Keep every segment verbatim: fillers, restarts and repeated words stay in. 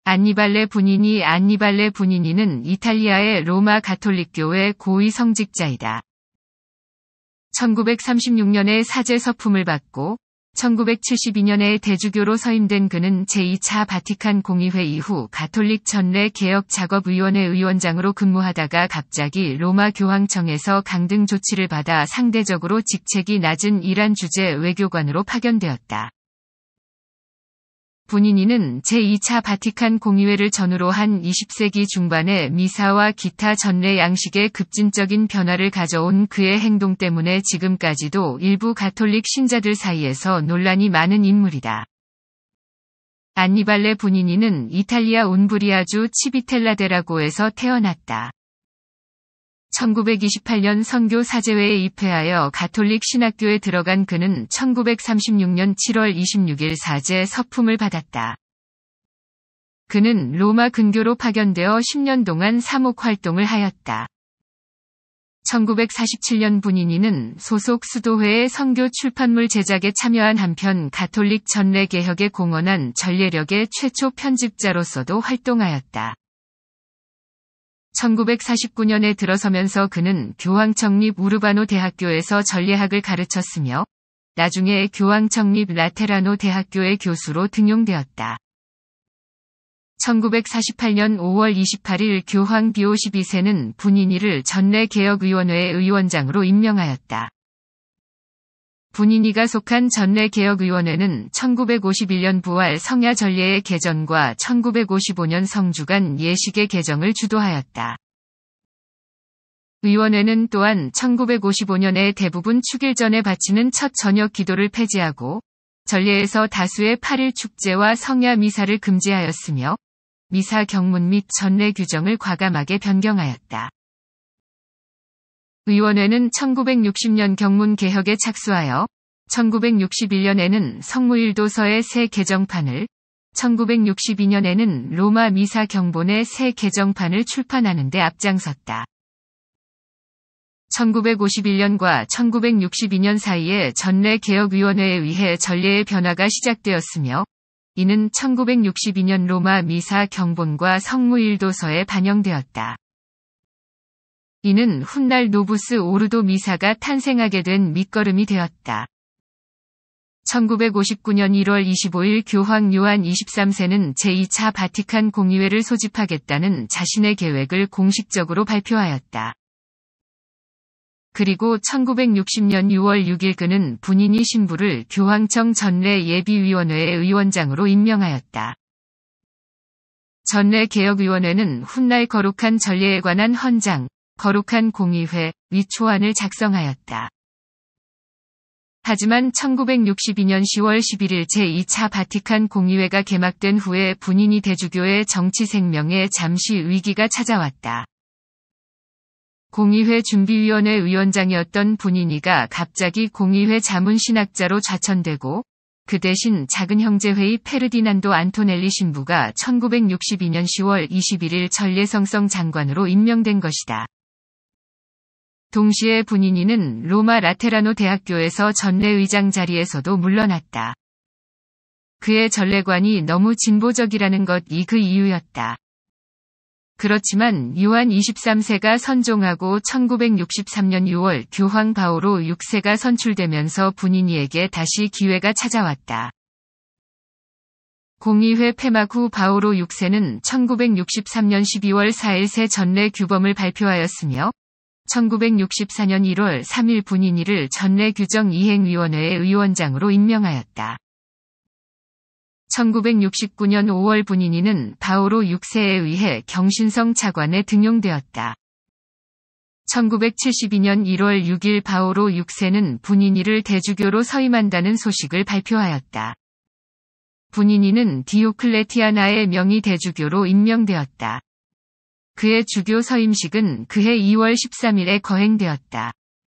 안니발레 부니니 안니발레 부니니는 이탈리아의 로마 가톨릭교회 고위 성직자이다. 천구백삼십육 년에 사제 서품을 받고 천구백칠십이 년에 대주교로 서임된 그는 제이 차 바티칸 공의회 이후 가톨릭 전례 개혁 작업위원회 위원장으로 근무하다가 갑자기 로마 교황청에서 강등 조치를 받아 상대적으로 직책이 낮은 이란 주재 외교관으로 파견되었다. 부니니는 제이 차 바티칸 공의회를 전후로 한 이십 세기 중반에 미사와 기타 전례 양식의 급진적인 변화를 가져온 그의 행동 때문에 지금까지도 일부 가톨릭 신자들 사이에서 논란이 많은 인물이다. 안니발레 부니니는 이탈리아 운브리아주 치비텔라데라고에서 태어났다. 천구백이십팔 년 선교 사제회에 입회하여 가톨릭 신학교에 들어간 그는 천구백삼십육 년 칠월 이십육 일 사제 서품을 받았다. 그는 로마 근교로 파견되어 십 년 동안 사목 활동을 하였다. 천구백사십칠 년 부니니는 소속 수도회의 선교 출판물 제작에 참여한 한편 가톨릭 전례 개혁에 공헌한 전례력의 최초 편집자로서도 활동하였다. 천구백사십구 년에 들어서면서 그는 교황청립 우르바노 대학교에서 전례학을 가르쳤으며 나중에 교황청립 라테라노 대학교의 교수로 등용되었다. 천구백사십팔 년 오월 이십팔 일 교황 비오 십이 세는 부니니를 전례개혁위원회의 의원장으로 임명하였다. 부니니가 속한 전례개혁위원회는 천구백오십일 년 부활 성야 전례의 개정과 천구백오십오 년 성주간 예식의 개정을 주도하였다. 위원회는 또한 천구백오십오 년에 대부분 축일 전에 바치는 첫 저녁 기도를 폐지하고 전례에서 다수의 팔 일 축제와 성야 미사를 금지하였으며 미사 경문 및 전례 규정을 과감하게 변경하였다. 위원회는 천구백육십 년 경문 개혁에 착수하여 천구백육십일 년에는 성무일도서의 새 개정판을, 천구백육십이 년에는 로마 미사 경본의 새 개정판을 출판하는 데 앞장섰다. 천구백오십일 년과 천구백육십이 년 사이에 전례개혁위원회에 의해 전례의 변화가 시작되었으며 이는 천구백육십이 년 로마 미사 경본과 성무일도서에 반영되었다. 이는 훗날 노부스 오르도 미사가 탄생하게 된 밑거름이 되었다. 천구백오십구 년 일월 이십오 일 교황 요한 이십삼 세는 제이 차 바티칸 공의회를 소집하겠다는 자신의 계획을 공식적으로 발표하였다. 그리고 천구백육십 년 유월 육 일 그는 부니니 신부를 교황청 전례 예비위원회의 의원장으로 임명하였다. 전례개혁위원회는 훗날 거룩한 전례에 관한 헌장, 거룩한 공의회, 위초안을 작성하였다. 하지만 천구백육십이 년 시월 십일 일 제이 차 바티칸 공의회가 개막된 후에 부니니 대주교의 정치 생명에 잠시 위기가 찾아왔다. 공의회 준비위원회 위원장이었던 부니니가 갑자기 공의회 자문신학자로 좌천되고 그 대신 작은 형제회의 페르디난도 안토넬리 신부가 천구백육십이 년 시월 이십일 일 전례성성 장관으로 임명된 것이다. 동시에 부니니는 로마 라테라노 대학교에서 전례의장 자리에서도 물러났다. 그의 전례관이 너무 진보적이라는 것이 그 이유였다. 그렇지만 요한 이십삼 세가 선종하고 천구백육십삼 년 유월 교황 바오로 육 세가 선출되면서 부니니에게 다시 기회가 찾아왔다. 공의회 폐막 후 바오로 육 세는 천구백육십삼 년 십이월 사 일 새 전례 규범을 발표하였으며 천구백육십사 년 일월 삼 일 부니니를 전례규정이행위원회의 의원장으로 임명하였다. 천구백육십구 년 오월 부니니는 바오로 육 세에 의해 경신성 차관에 등용되었다. 천구백칠십이 년 일월 육 일 바오로 육 세는 부니니를 대주교로 서임한다는 소식을 발표하였다. 부니니는 디오클레티아나의 명의 대주교로 임명되었다. 그의 주교 서임식은 그해 이월 십삼 일에 거행되었다.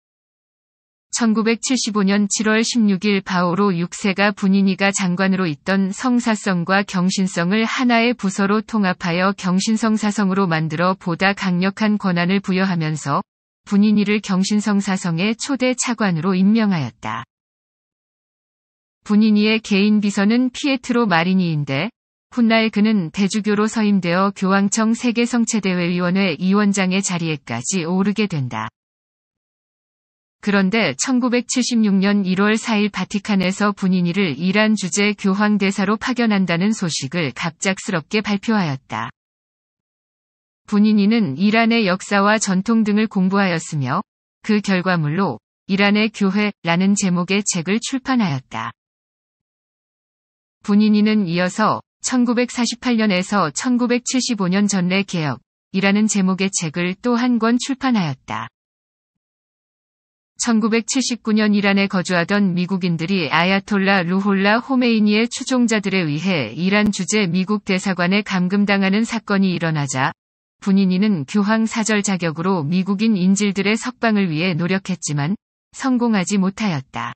천구백칠십오 년 칠월 십육 일 바오로 육 세가 부니니가 장관으로 있던 성사성과 경신성을 하나의 부서로 통합하여 경신성사성으로 만들어 보다 강력한 권한을 부여하면서 부니니를 경신성사성의 초대 차관으로 임명하였다. 부니니의 개인 비서는 피에트로 마리니인데 훗날 그는 대주교로 서임되어 교황청 세계성체대회위원회 위원장의 자리에까지 오르게 된다. 그런데 천구백칠십육 년 일월 사일 바티칸에서 부니니를 이란 주재 교황 대사로 파견한다는 소식을 갑작스럽게 발표하였다. 부니니는 이란의 역사와 전통 등을 공부하였으며 그 결과물로 이란의 교회라는 제목의 책을 출판하였다. 부니니는 이어서 천구백사십팔 년에서 천구백칠십오 년 전례 개혁이라는 제목의 책을 또 한 권 출판하였다. 천구백칠십구 년 이란에 거주하던 미국인들이 아야톨라 루홀라 호메이니의 추종자들에 의해 이란 주재 미국 대사관에 감금당하는 사건이 일어나자 부니니는 교황 사절 자격으로 미국인 인질들의 석방을 위해 노력했지만 성공하지 못하였다.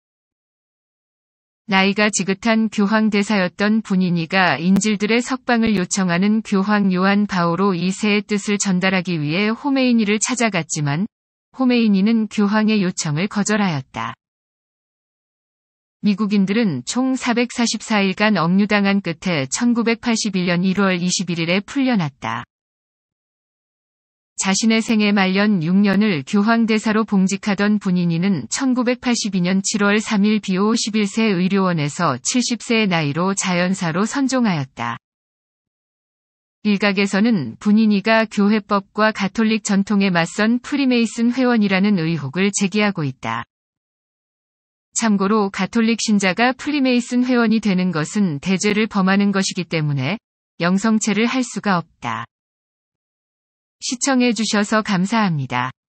나이가 지긋한 교황 대사였던 부니니가 인질들의 석방을 요청하는 교황 요한 바오로 이 세의 뜻을 전달하기 위해 호메이니를 찾아갔지만 호메이니는 교황의 요청을 거절하였다. 미국인들은 총 사백사십사 일간 억류당한 끝에 천구백팔십일 년 일월 이십일일에 풀려났다. 자신의 생애 말년 육 년을 교황대사로 봉직하던 부니니는 천구백팔십이 년 칠월 삼일 비오 십일 세 의료원에서 칠십 세의 나이로 자연사로 선종하였다. 일각에서는 부니니가 교회법과 가톨릭 전통에 맞선 프리메이슨 회원이라는 의혹을 제기하고 있다. 참고로 가톨릭 신자가 프리메이슨 회원이 되는 것은 대죄를 범하는 것이기 때문에 영성체를 할 수가 없다. 시청해주셔서 감사합니다.